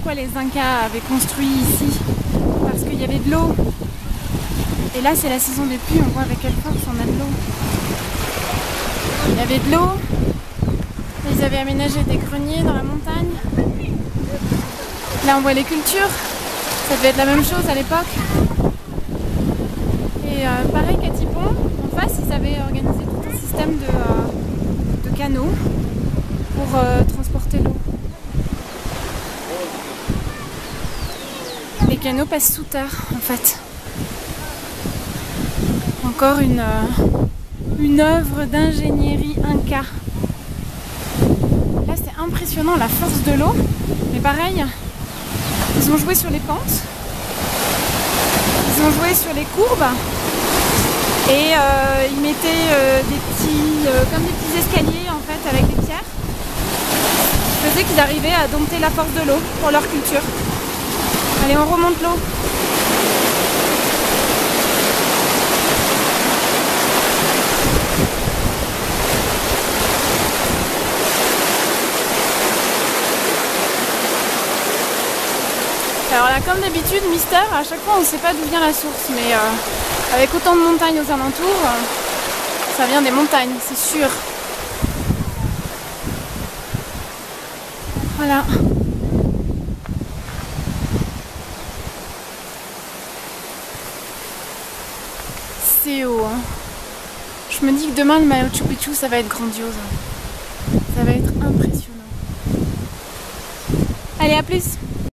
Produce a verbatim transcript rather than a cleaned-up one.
pourquoi les Incas avaient construit ici. Parce qu'il y avait de l'eau. Et là, c'est la saison des pluies, on voit avec quelle force on a de l'eau. Il y avait de l'eau. Ils avaient aménagé des greniers dans la montagne. Là, on voit les cultures. Ça devait être la même chose à l'époque. Et euh, pareil qu'à Tipon, en face, ils avaient organisé tout un système de, euh, de canaux pour euh, transporter l'eau. Les canaux passent sous terre, en fait. Encore une, euh, une œuvre d'ingénierie inca. Là, c'est impressionnant la force de l'eau. Mais pareil, ils ont joué sur les pentes. Ils ont joué sur les courbes. Et euh, ils mettaient euh, des petits, euh, comme des petits escaliers en fait avec des pierres. Ce qui faisait qu'ils arrivaient à dompter la force de l'eau pour leur culture. Allez, on remonte l'eau. Alors là, comme d'habitude, mystère, à chaque fois on ne sait pas d'où vient la source, mais euh, avec autant de montagnes aux alentours, euh, ça vient des montagnes, c'est sûr. Voilà. C'est haut, hein. Je me dis que demain le Machu Picchu, ça va être grandiose. Ça va être impressionnant. Allez, à plus!